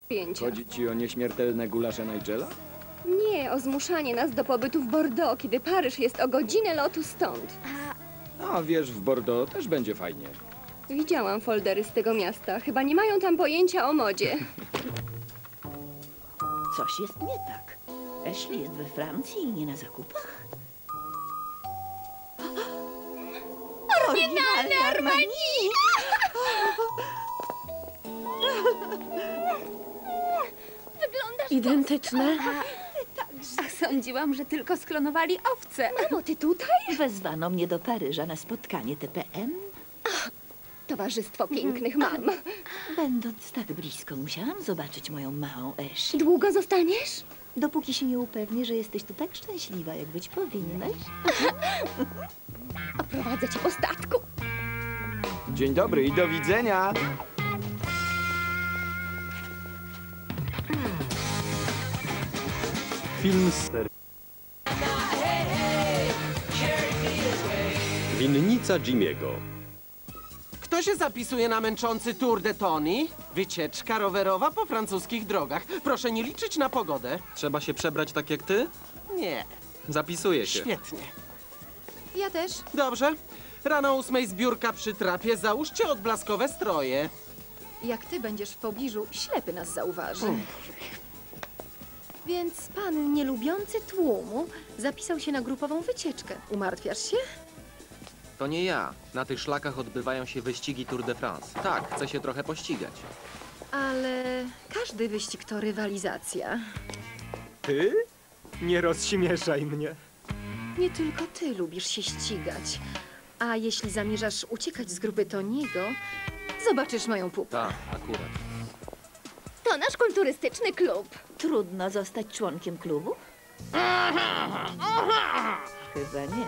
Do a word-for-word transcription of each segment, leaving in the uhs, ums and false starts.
Pięcia. Chodzi ci o nieśmiertelne gulasze Nigela? Nie, o zmuszanie nas do pobytu w Bordeaux, kiedy Paryż jest o godzinę lotu stąd. A wiesz, w Bordeaux też będzie fajnie. Widziałam foldery z tego miasta. Chyba nie mają tam pojęcia o modzie. Coś jest nie tak. Ashley jest we Francji i nie na zakupach? Oryginalny Armani! Wyglądasz Identyczne. A sądziłam, że tylko sklonowali owce. Mamo, ty tutaj? Wezwano mnie do Paryża na spotkanie T P M. Towarzystwo pięknych mam. Będąc tak blisko, musiałam zobaczyć moją małą Ashley. Długo zostaniesz? Dopóki się nie upewnię, że jesteś tu tak szczęśliwa, jak być powinnaś. Oprowadzę cię po statku. Dzień dobry i do widzenia! Film z serii. Winnica Jimiego. Kto się zapisuje na męczący Tour de Tony? Wycieczka rowerowa po francuskich drogach. Proszę nie liczyć na pogodę. Trzeba się przebrać tak jak ty? Nie, Zapisuję się. świetnie. Ja też. Dobrze. Rano o ósmej zbiórka przy trapie. Załóżcie odblaskowe stroje. Jak ty będziesz w pobliżu, ślepy nas zauważy. Więc pan nielubiący tłumu zapisał się na grupową wycieczkę. Umartwiasz się? To nie ja. Na tych szlakach odbywają się wyścigi Tour de France. Tak, chcę się trochę pościgać. Ale każdy wyścig to rywalizacja. Ty? Nie rozśmieszaj mnie. Nie tylko ty lubisz się ścigać. A jeśli zamierzasz uciekać z grupy Toniego, zobaczysz moją pupę. Tak, akurat. To nasz kulturystyczny klub. Trudno zostać członkiem klubu? Chyba nie.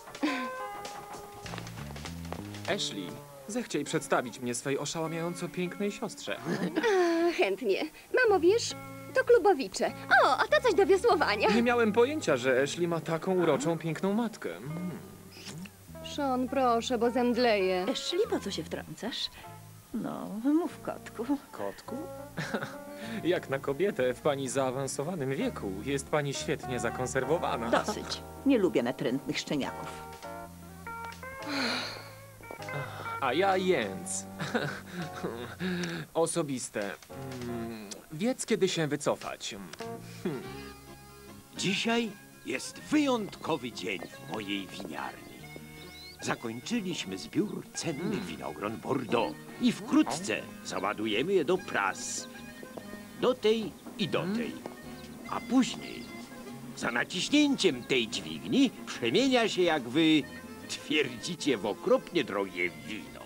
Ashley, zechciej przedstawić mnie swej oszałamiająco pięknej siostrze. A, chętnie. Mamo, wiesz, to klubowicze. O, a to coś do wiosłowania. Nie miałem pojęcia, że Ashley ma taką uroczą, piękną matkę. Mm. Sean, proszę, bo zemdleję. Ashley, po co się wtrącasz? No, mów, kotku. Kotku? Jak na kobietę w pani zaawansowanym wieku jest pani świetnie zakonserwowana. Dosyć. Nie lubię natrętnych szczeniaków. A ja Jens. Osobiste. Mm, Wiedz, kiedy się wycofać. Dzisiaj jest wyjątkowy dzień w mojej winiarni. Zakończyliśmy zbiór cennych winogron Bordeaux i wkrótce załadujemy je do pras. Do tej i do tej. A później, za naciśnięciem tej dźwigni, przemienia się, jak wy twierdzicie, w okropnie drogie wino.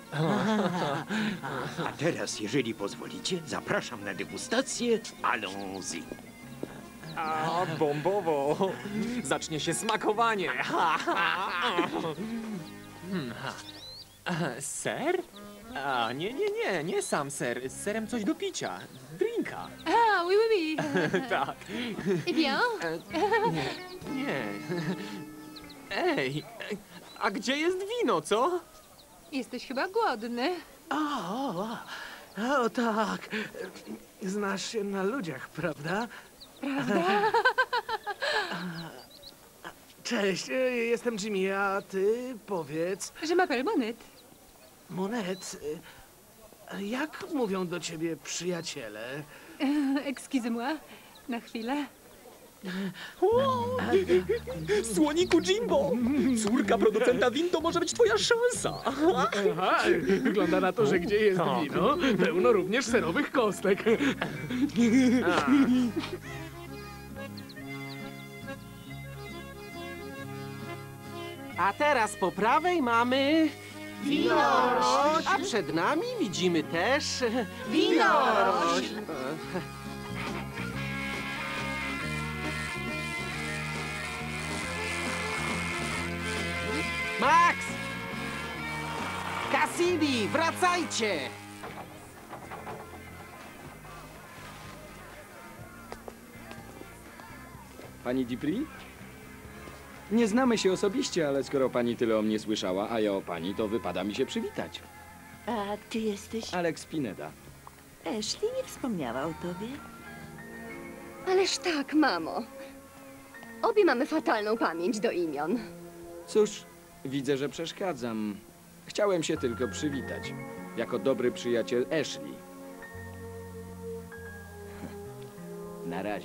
A teraz, jeżeli pozwolicie, zapraszam na degustację. Allons-y. A, bombowo. Zacznie się smakowanie. Hmm, ha. E, Ser? A, nie, nie, nie, nie sam ser. Z serem coś do picia. Drinka. Ah, oui, oui, oui. Tak. Eh bien? E, nie, nie. Ej, a gdzie jest wino, co? Jesteś chyba głodny. O, o, o tak. Znasz się na ludziach, prawda? Cześć, jestem Jimmy, a ty powiedz... Je m'appelle Monette. Monet, jak mówią do ciebie przyjaciele? Excusez-moi. Na chwilę. Słoniku Jimbo! Córka producenta win to może być twoja szansa. Aha, wygląda na to, że gdzie jest wino, pełno również serowych kostek. A teraz po prawej mamy... Winorośl! A przed nami widzimy też... Winorośl! Max! Cassidy, wracajcie! Pani Dupri? Nie znamy się osobiście, ale skoro pani tyle o mnie słyszała, a ja o pani, to wypada mi się przywitać. A ty jesteś? Alex Pineda. Ashley nie wspomniała o tobie. Ależ tak, mamo. Obie mamy fatalną pamięć do imion. Cóż, widzę, że przeszkadzam. Chciałem się tylko przywitać. Jako dobry przyjaciel Ashley. Na razie.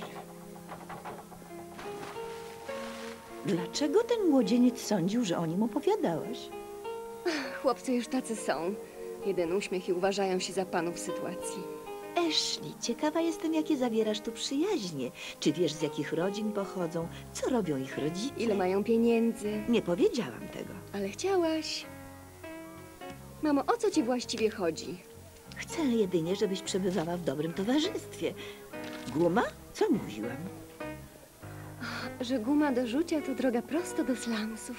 Dlaczego ten młodzieniec sądził, że o nim opowiadałaś? Chłopcy już tacy są. Jeden uśmiech i uważają się za panów sytuacji. Ashley, ciekawa jestem, jakie zawierasz tu przyjaźnie. Czy wiesz, z jakich rodzin pochodzą? Co robią ich rodzice? Ile mają pieniędzy? Nie powiedziałam tego. Ale chciałaś. Mamo, o co ci właściwie chodzi? Chcę jedynie, żebyś przebywała w dobrym towarzystwie. Guma? Co mówiłam? Że guma do rzucia to droga prosto do slumsów.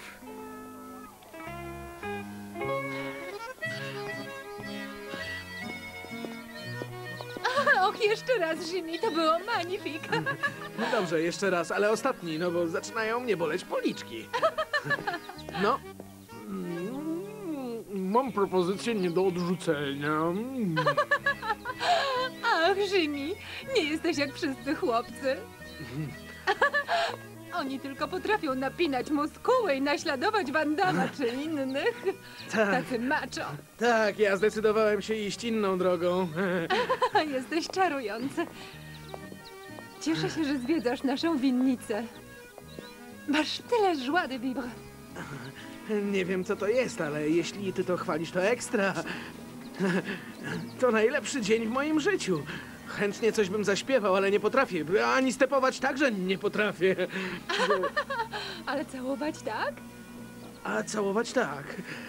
Och, jeszcze raz, Jimmy, to było magnifique. No dobrze, jeszcze raz, ale ostatni, no bo zaczynają mnie boleć policzki. No. Mm, Mam propozycję nie do odrzucenia. Mm. Ach, Jimmy, nie jesteś jak wszyscy chłopcy. Oni tylko potrafią napinać muskuły i naśladować Van Damma czy innych. Tak, Tacy macho. tak, ja zdecydowałem się iść inną drogą. Jesteś czarujący. Cieszę się, że zwiedzasz naszą winnicę. Masz tyle joie de vivre. Nie wiem, co to jest, ale jeśli ty to chwalisz, to ekstra. To najlepszy dzień w moim życiu. Chętnie coś bym zaśpiewał, ale nie potrafię. Ani stepować także nie potrafię. Ale całować tak? A całować tak.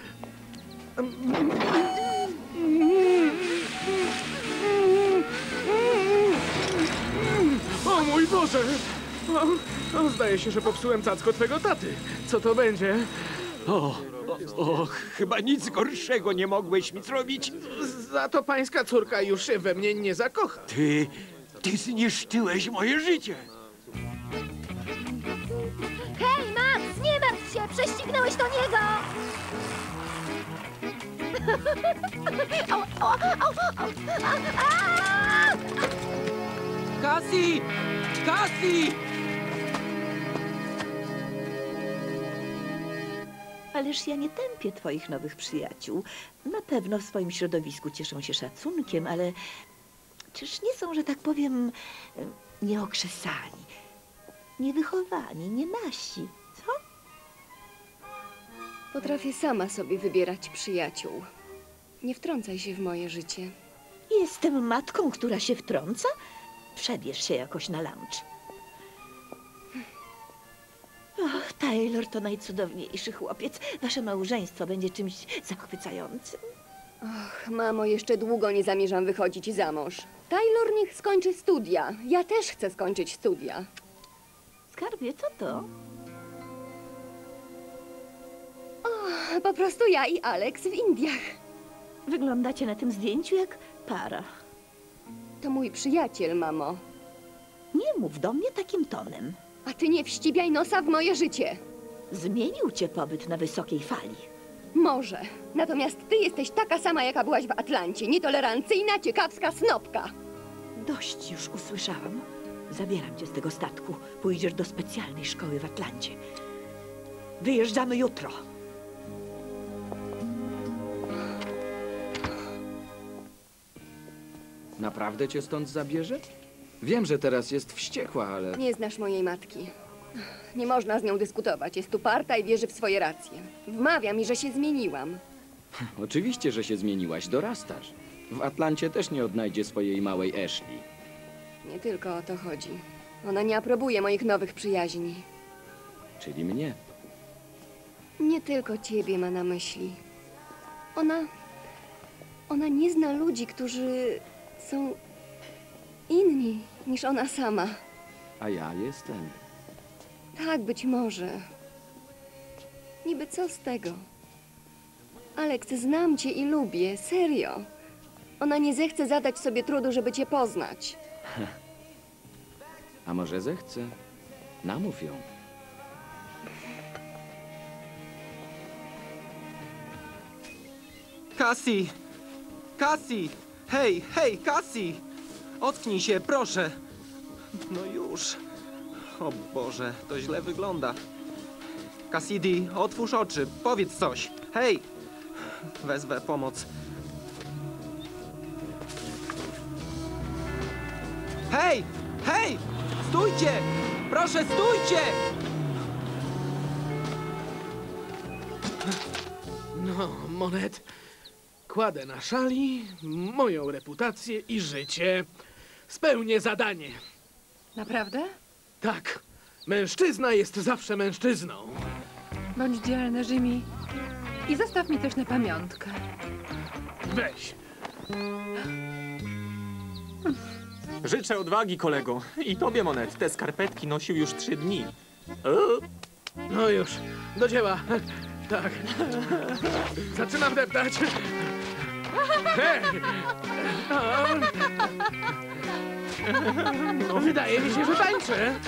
O mój Boże! O, o, zdaje się, że popsułem cacko twego taty. Co to będzie? O, o, chyba nic gorszego nie mogłeś mi zrobić. Za to pańska córka już się we mnie nie zakocha. Ty, ty zniszczyłeś moje życie. Hej, Max, nie martw się! Prześcignąłeś do niego! Cassie! Cassie! Ależ ja nie tępię twoich nowych przyjaciół. Na pewno w swoim środowisku cieszą się szacunkiem, ale czyż nie są, że tak powiem, nieokrzesani, niewychowani, nie nasi, co? Potrafię sama sobie wybierać przyjaciół. Nie wtrącaj się w moje życie. Jestem matką, która się wtrąca? Przebierz się jakoś na lunch. Och, Taylor to najcudowniejszy chłopiec. Wasze małżeństwo będzie czymś zachwycającym. Och, mamo, jeszcze długo nie zamierzam wychodzić za mąż. Taylor niech skończy studia. Ja też chcę skończyć studia. Skarbie, co to? O, po prostu ja i Alex w Indiach. Wyglądacie na tym zdjęciu jak para. To mój przyjaciel, mamo. Nie mów do mnie takim tonem. A ty nie wścibiaj nosa w moje życie. Zmienił cię pobyt na wysokiej fali. Może. Natomiast ty jesteś taka sama, jaka byłaś w Atlancie. Nietolerancyjna, ciekawska snopka. Dość już usłyszałam. Zabieram cię z tego statku. Pójdziesz do specjalnej szkoły w Atlancie. Wyjeżdżamy jutro. Naprawdę cię stąd zabierze? Wiem, że teraz jest wściekła, ale... Nie znasz mojej matki. Nie można z nią dyskutować. Jest uparta i wierzy w swoje racje. Wmawia mi, że się zmieniłam. Oczywiście, że się zmieniłaś, dorastasz. W Atlancie też nie odnajdzie swojej małej Ashley. Nie tylko o to chodzi. Ona nie aprobuje moich nowych przyjaźni. Czyli mnie. Nie tylko ciebie ma na myśli. Ona... Ona nie zna ludzi, którzy są inni niż ona sama. A ja jestem. Tak, być może. Niby co z tego? Alex, znam cię i lubię, serio. Ona nie zechce zadać sobie trudu, żeby cię poznać. A może zechce? Namów ją. Cassie! Cassie! Hej, hej, Cassie! Ocknij się, proszę! No już. O Boże, to źle wygląda. Cassidy, otwórz oczy, powiedz coś. Hej! Wezwę pomoc. Hej! Hej! Stójcie! Proszę, stójcie! No, Monet, kładę na szali moją reputację i życie. Spełnię zadanie. Naprawdę? Tak, mężczyzna jest zawsze mężczyzną. Bądź dzielny, Jimmy. I zostaw mi coś na pamiątkę. Weź. Życzę odwagi, kolego. I tobie, Monet. Te skarpetki nosił już trzy dni. O, No już, do dzieła. Tak. Zaczynam deptać. Hej! No, wydaje mi się, że tańczę.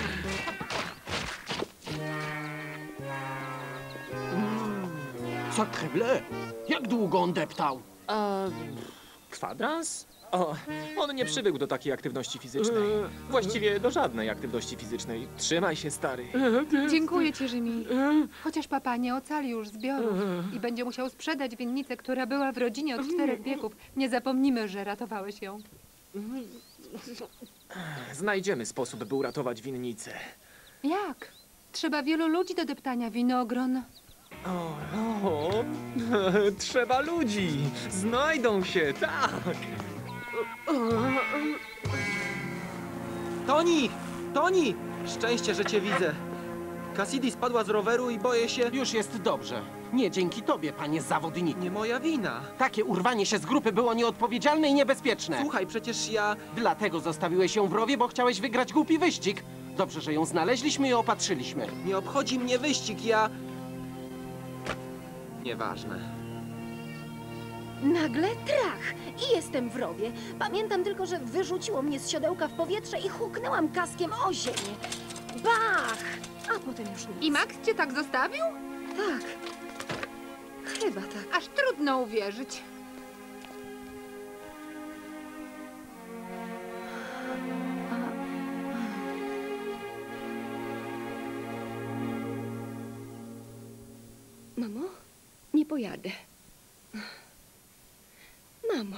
Sacre bleu! Jak długo on deptał? a kwadrans? O, on nie przywykł do takiej aktywności fizycznej. Właściwie do żadnej aktywności fizycznej. Trzymaj się, stary. Dziękuję ci, Jimmy. Chociaż papa nie ocali już zbiorów i będzie musiał sprzedać winnicę, która była w rodzinie od czterech wieków. Nie zapomnimy, że ratowałeś ją. Znajdziemy sposób, by uratować winnicę. Jak? Trzeba wielu ludzi do deptania winogron. O, o, trzeba ludzi. Znajdą się, tak. Toni! Toni! Szczęście, że cię widzę. Cassidy spadła z roweru i boję się... Już jest dobrze. Nie dzięki tobie, panie zawodnik. Nie moja wina. Takie urwanie się z grupy było nieodpowiedzialne i niebezpieczne. Słuchaj, przecież ja... Dlatego zostawiłeś ją w rowie, bo chciałeś wygrać głupi wyścig. Dobrze, że ją znaleźliśmy i opatrzyliśmy. Nie obchodzi mnie wyścig, ja... Nieważne. Nagle trach i jestem w rowie. Pamiętam tylko, że wyrzuciło mnie z siodełka w powietrze i huknęłam kaskiem o ziemię. Bach! A potem już nic. I Max cię tak zostawił? Tak. Chyba tak. Aż trudno uwierzyć. Mamo, nie pojadę. Mamo.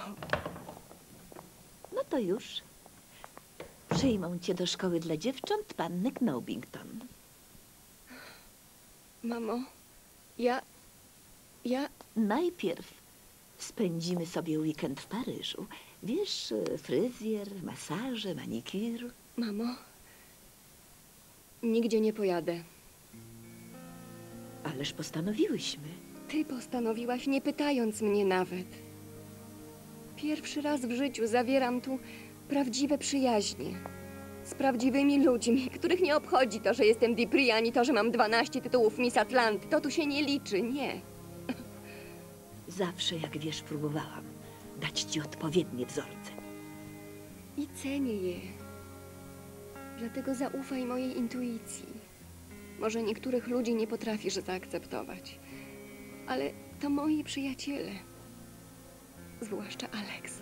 No to już. Przyjmą cię do szkoły dla dziewcząt panny Knobington. Mamo, ja... ja... Najpierw spędzimy sobie weekend w Paryżu. Wiesz, fryzjer, masaże, manikir. Mamo, nigdzie nie pojadę. Ależ postanowiłyśmy. Ty postanowiłaś, nie pytając mnie nawet. Pierwszy raz w życiu zawieram tu prawdziwe przyjaźnie. Z prawdziwymi ludźmi, których nie obchodzi to, że jestem Dupree, ani to, że mam dwanaście tytułów Miss Atlanty. To tu się nie liczy, nie. Zawsze, jak wiesz, próbowałam dać ci odpowiednie wzorce. I cenię je. Dlatego zaufaj mojej intuicji. Może niektórych ludzi nie potrafisz zaakceptować, ale to moi przyjaciele. Zwłaszcza Alex.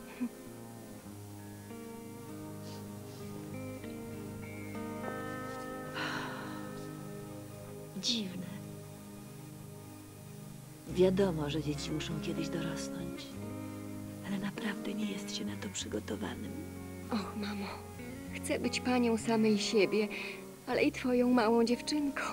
Dziwne. Wiadomo, że dzieci muszą kiedyś dorosnąć, ale naprawdę nie jest się na to przygotowanym. Och, mamo, chcę być panią samej siebie, ale i twoją małą dziewczynką.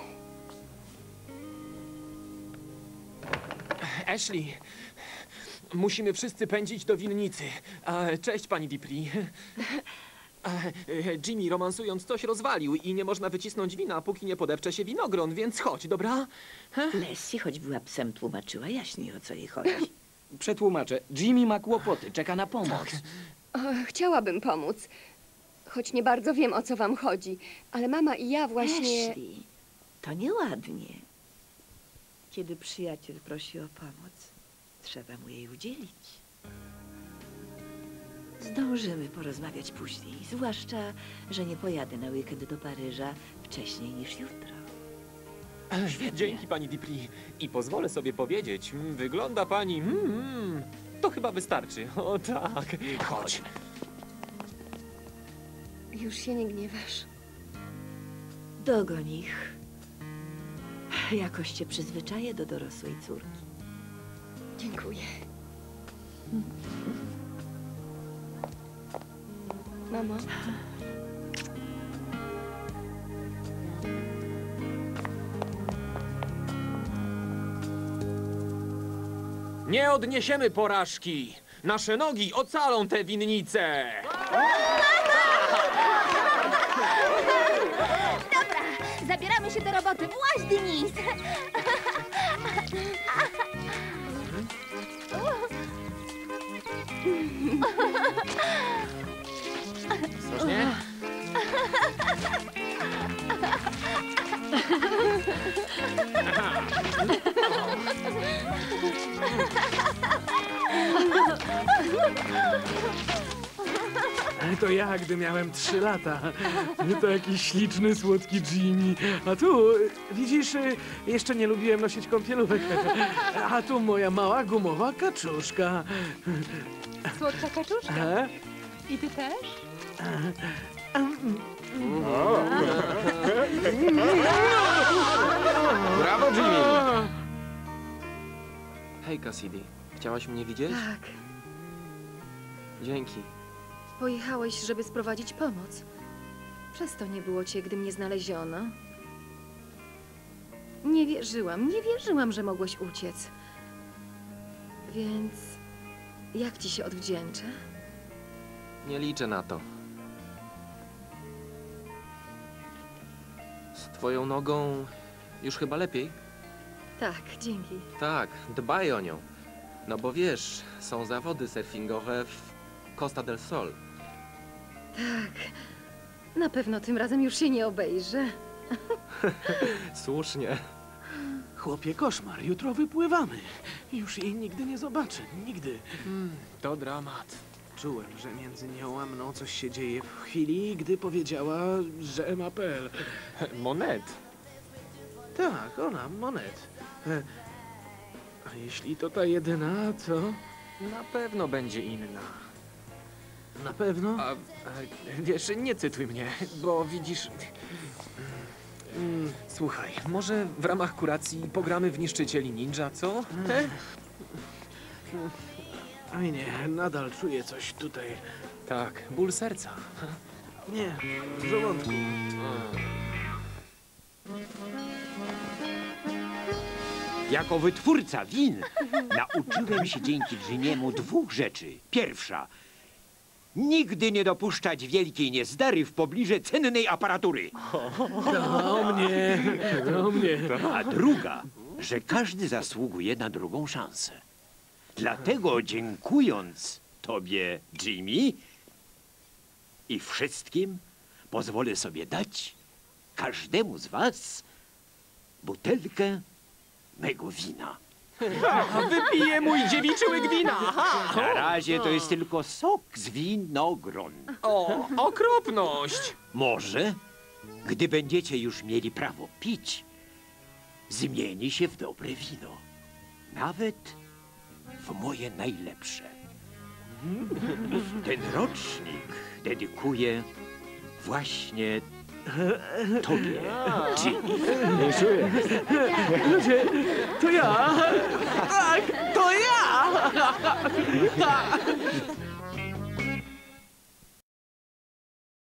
Ashley, musimy wszyscy pędzić do winnicy. A, cześć, pani Dupree. A, e, Jimmy, romansując, coś rozwalił i nie można wycisnąć wina, póki nie podepcze się winogron, więc chodź, dobra? Leslie, choć była psem, tłumaczyła jaśniej, o co jej chodzi. Przetłumaczę. Jimmy ma kłopoty, czeka na pomoc. O, chciałabym pomóc, choć nie bardzo wiem, o co wam chodzi. Ale mama i ja właśnie... Ashley, to nieładnie. Kiedy przyjaciel prosi o pomoc, trzeba mu jej udzielić. Zdążymy porozmawiać później, zwłaszcza, że nie pojadę na weekend do Paryża wcześniej niż jutro. Dzięki, pani Dupree. I pozwolę sobie powiedzieć, mm, wygląda pani... Mm, mm. To chyba wystarczy. O tak. Chodź. Już się nie gniewasz. Dogoń ich. Jakoś cię przyzwyczaję do dorosłej córki. Dziękuję. Mamo, Nie odniesiemy porażki. Nasze nogi ocalą tę winnicę. Zabieramy się do roboty. Właź, Denis! Ostrożnie. To ja, gdy miałem trzy lata. To jakiś śliczny, słodki Jimmy. A tu, widzisz, jeszcze nie lubiłem nosić kąpielówek. A tu moja mała gumowa kaczuszka. Słodka kaczuszka. E? I ty też? Brawo, Jimmy! Hej, Cassidy. Chciałaś mnie widzieć? Tak, Dzięki. pojechałeś, żeby sprowadzić pomoc. Przez to nie było cię, gdy mnie znaleziono. Nie wierzyłam, nie wierzyłam, że mogłeś uciec. Więc jak ci się odwdzięczę? Nie liczę na to. Z twoją nogą już chyba lepiej? Tak, dzięki. Tak, dbaj o nią. No bo wiesz, są zawody surfingowe w Costa del Sol. Tak, na pewno tym razem już się nie obejrzę. Słusznie. Chłopie, koszmar. Jutro wypływamy. Już jej nigdy nie zobaczę. Nigdy. To dramat. Czułem, że między nią a mną coś się dzieje w chwili, gdy powiedziała, że ma pel. Monet. Tak, ona, Monet. E, A jeśli to ta jedyna, to Na pewno będzie inna. na pewno... A, a wiesz, nie cytuj mnie, bo widzisz... Mm, Słuchaj, może w ramach kuracji pogramy w Niszczycieli Ninja, co? Oj nie, nadal czuję coś tutaj. Tak, ból serca. Nie, w żołądku. Jako wytwórca win nauczyłem się dzięki Jimiemu dwóch rzeczy. Pierwsza. Nigdy nie dopuszczać wielkiej niezdary w pobliżu cennej aparatury. Do mnie, do mnie. A druga, że każdy zasługuje na drugą szansę. Dlatego dziękując tobie, Jimmy, i wszystkim, pozwolę sobie dać każdemu z was butelkę mego wina. Wypiję mój dziewiczy łyk wina! Aha! Na razie to jest tylko sok z winogron. O, okropność! Może, gdy będziecie już mieli prawo pić, zmieni się w dobre wino. Nawet w moje najlepsze. Ten rocznik dedykuję właśnie tobie, Jimmy. Ludzie, to ja! Tak, to ja!